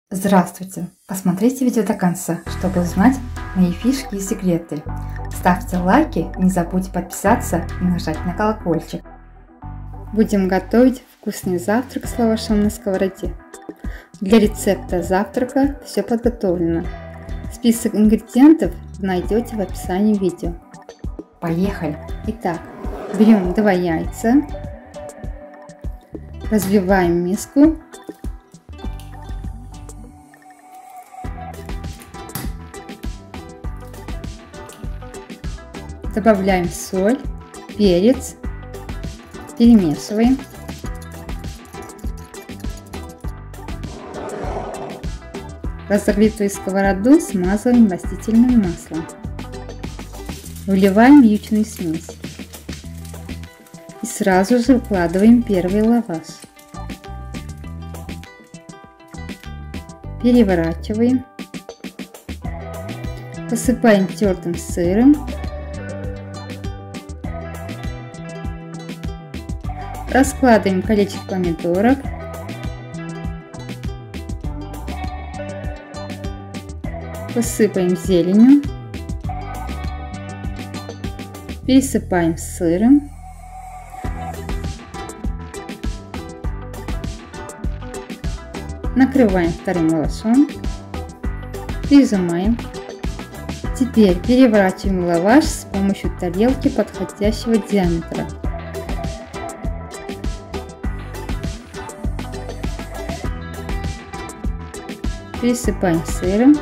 Здравствуйте! Посмотрите видео до конца, чтобы узнать мои фишки и секреты. Ставьте лайки, не забудьте подписаться и нажать на колокольчик. Будем готовить вкусный завтрак с лавашом на сковороде. Для рецепта завтрака все подготовлено. Список ингредиентов найдете в описании видео. Поехали! Итак, берем 2 яйца, разбиваем миску. Добавляем соль, перец, перемешиваем. Разогретую сковороду смазываем растительным маслом. Вливаем яичную смесь. И сразу же выкладываем первый лаваш. Переворачиваем. Посыпаем тертым сыром. Раскладываем колечки помидоров. Посыпаем зеленью. Пересыпаем сыром. Накрываем вторым лавашом. Прижимаем. Теперь переворачиваем лаваш с помощью тарелки подходящего диаметра. Пересыпаем сыром.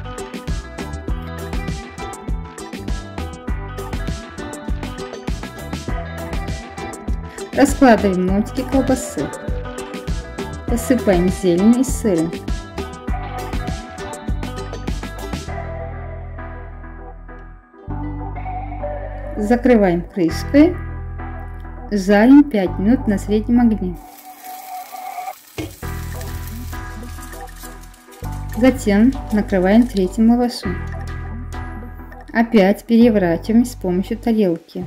Раскладываем ломтики колбасы. Посыпаем зеленью и сыром. Закрываем крышкой. Жарим 5 минут на среднем огне. Затем накрываем третьим лавашом. Опять переворачиваем с помощью тарелки.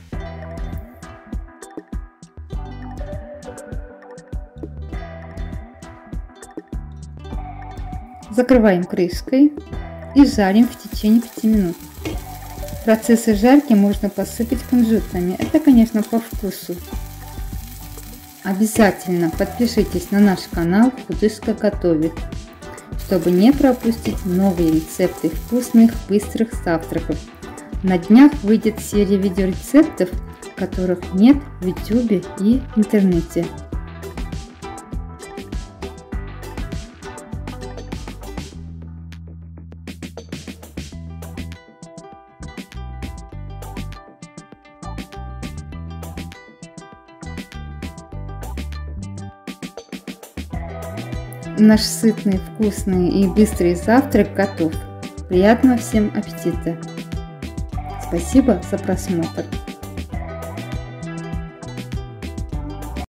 Закрываем крышкой и жарим в течение 5 минут. В процессе жарки можно посыпать кунжутами. Это, конечно, по вкусу. Обязательно подпишитесь на наш канал Худышка готовит, чтобы не пропустить новые рецепты вкусных, быстрых завтраков. На днях выйдет серия видеорецептов, которых нет в YouTube и интернете. Наш сытный, вкусный и быстрый завтрак готов. Приятного всем аппетита! Спасибо за просмотр!